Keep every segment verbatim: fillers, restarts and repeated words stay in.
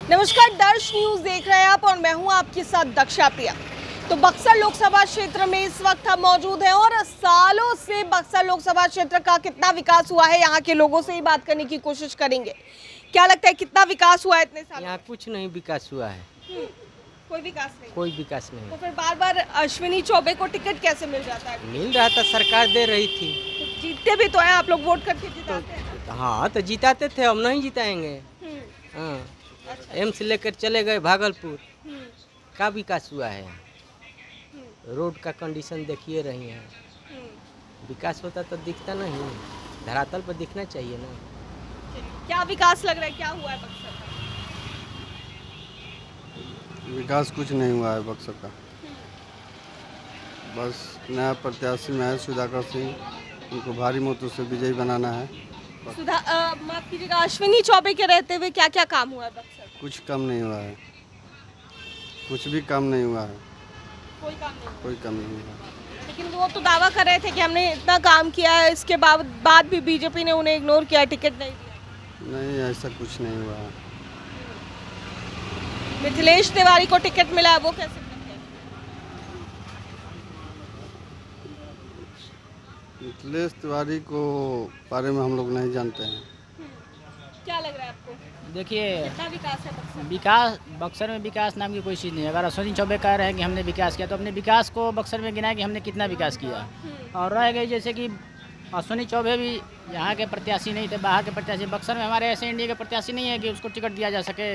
नमस्कार, दर्श न्यूज देख रहे हैं आप और मैं हूं आपके साथ दक्षा प्रिया। तो बक्सर लोकसभा क्षेत्र में इस वक्त हम मौजूद हैं और सालों से बक्सर लोकसभा क्षेत्र का कितना विकास हुआ है, यहाँ के लोगों से ही बात करने की कोशिश करेंगे। क्या लगता है कितना विकास हुआ है इतने साल? यहाँ कुछ नहीं विकास हुआ है। कोई विकास नहीं। कोई विकास नहीं। तो फिर बार बार अश्विनी चौबे को टिकट कैसे मिल जाता है? मिल रहा था, सरकार दे रही थी। तो जीतते भी तो हैं आप लोग, वोट करके जिताते हैं। तो हाँ, तो जिताते थे, हम नहीं जिताएंगे। हाँ, अच्छा। एम्स लेकर चले गए भागलपुर। का विकास हुआ है? रोड का कंडीशन देखिए रही है। विकास होता तो दिखता नहीं, धरातल पर दिखना चाहिए ना। क्या विकास लग रहा है, क्या हुआ है बक्सर का? विकास कुछ नहीं हुआ है बक्सर का। बस नया प्रत्याशी में है सुधाकर सिंह, उनको भारी मतों से विजयी बनाना है। सुधा माफ कीजिएगा, अश्विनी चौबे के रहते हुए क्या क्या काम हुआ है बक्सर? कुछ कम नहीं हुआ है, कुछ भी काम नहीं हुआ है। कोई काम नहीं हुआ। कोई काम नहीं हुआ। लेकिन वो तो दावा कर रहे थे कि हमने इतना काम किया है, इसके बाद बाद भी बीजेपी ने उन्हें इग्नोर किया, टिकट नहीं दिया। नहीं, ऐसा कुछ नहीं हुआ है। मिथिलेश तिवारी को टिकट मिला है, वो कैसे मिला? मिथिलेश तिवारी को बारे में हम लोग नहीं जानते हैं। क्या लग रहा है आपको? देखिए, कितना विकास है बक्सर? विकास बक्सर में विकास नाम की कोई चीज़ नहीं है। अगर अश्विनी चौबे कह रहे हैं कि हमने विकास किया, तो अपने विकास को बक्सर में गिनाए कि हमने कितना विकास किया। और रह गई जैसे कि अश्विनी चौबे भी यहाँ के प्रत्याशी नहीं थे, बाहर के प्रत्याशी। बक्सर में हमारे ऐसे इंडिया के प्रत्याशी नहीं है कि उसको टिकट दिया जा सके,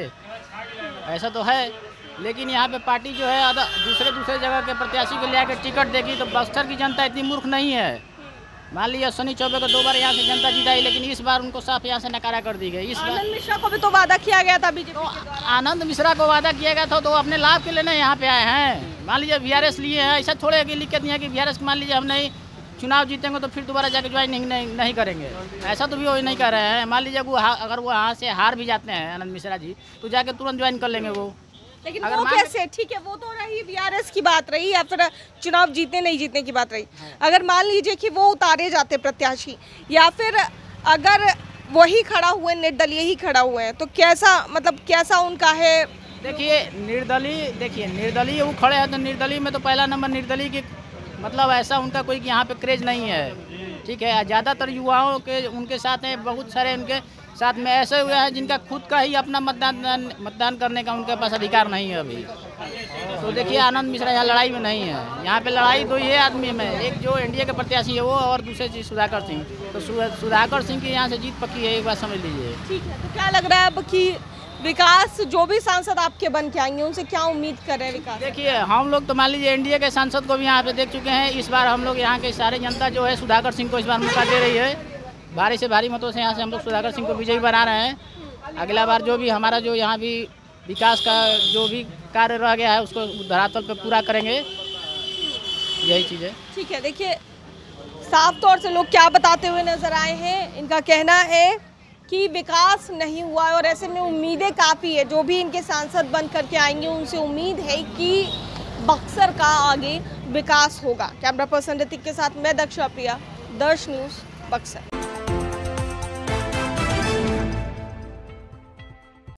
ऐसा तो है। लेकिन यहाँ पे पार्टी जो है दूसरे दूसरे जगह के प्रत्याशी को ले आकर टिकट देगी, तो बक्सर की जनता इतनी मूर्ख नहीं है। मान लीजिए अश्विनी चौबे को दो बार यहाँ से जनता जिताई, लेकिन इस बार उनको साफ यहाँ से नकारा कर दी गई। इस बार आनंद मिश्रा को भी तो वादा किया गया था बीजेपी के द्वारा। आनंद मिश्रा को वादा किया गया था, तो अपने लाभ के लिए यहाँ पे आए हैं। मान लीजिए बीआरएस लिए हैं, ऐसा थोड़े की लिखत नहीं है कि बीआरएस मान लीजिए हम नहीं चुनाव जीतेंगे तो फिर दोबारा जाकर ज्वाइन नहीं, नहीं नहीं करेंगे। ऐसा तो भी वो नहीं कर रहे हैं। मान लीजिए वो अगर वो यहाँ से हार भी जाते हैं आनंद मिश्रा जी, तो जाकर तुरंत ज्वाइन कर लेंगे वो। लेकिन वो कैसे? ठीक है, वो तो रही बीआरएस की बात रही, या फिर चुनाव जीतने नहीं जीतने की बात रही। अगर मान लीजिए कि वो उतारे जाते प्रत्याशी, या फिर अगर वही खड़ा हुए, निर्दलीय ही खड़ा हुए हैं, तो कैसा, मतलब कैसा उनका है? देखिए निर्दलीय, देखिए निर्दलीय वो खड़े हैं, तो निर्दलीय में तो पहला नंबर निर्दलीय की, मतलब ऐसा उनका कोई यहाँ पे क्रेज नहीं है। ठीक है, ज़्यादातर युवाओं के उनके साथ हैं, बहुत सारे उनके साथ में ऐसे हुए हैं जिनका खुद का ही अपना मतदान मतदान करने का उनके पास अधिकार नहीं है अभी। तो देखिए आनंद मिश्रा यहाँ लड़ाई में नहीं है। यहाँ पे लड़ाई दो ही आदमी में, एक जो एनडीए के प्रत्याशी है वो, और दूसरे जी सुधाकर सिंह। तो सुधाकर सिंह की यहाँ से जीत पक्की है, एक बात समझ लीजिए। ठीक है, तो क्या लग रहा है अब कि विकास जो भी सांसद आपके बन के आएंगे उनसे क्या उम्मीद कर रहे हैं विकास? देखिए हम लोग तो मान लीजिए एनडीए के सांसद को भी यहाँ पे देख चुके हैं। इस बार हम लोग यहाँ के सारे जनता जो है सुधाकर सिंह को इस बार मौका दे रही है। भारी से भारी मतों से यहाँ से हम लोग सुधाकर सिंह को विजयी बना रहे हैं। अगला बार जो भी हमारा जो यहाँ भी विकास का जो भी कार्य रह गया है उसको धरातल पर पूरा करेंगे, यही चीज़ है। ठीक है, देखिए साफ तौर से लोग क्या बताते हुए नजर आए हैं। इनका कहना है कि विकास नहीं हुआ है और ऐसे में उम्मीदें काफ़ी है। जो भी इनके सांसद बन करके आएंगे उनसे उम्मीद है कि बक्सर का आगे विकास होगा। कैमरा पर्सन ऋतिक के साथ मैं दक्षा प्रिया, दर्श न्यूज़ बक्सर।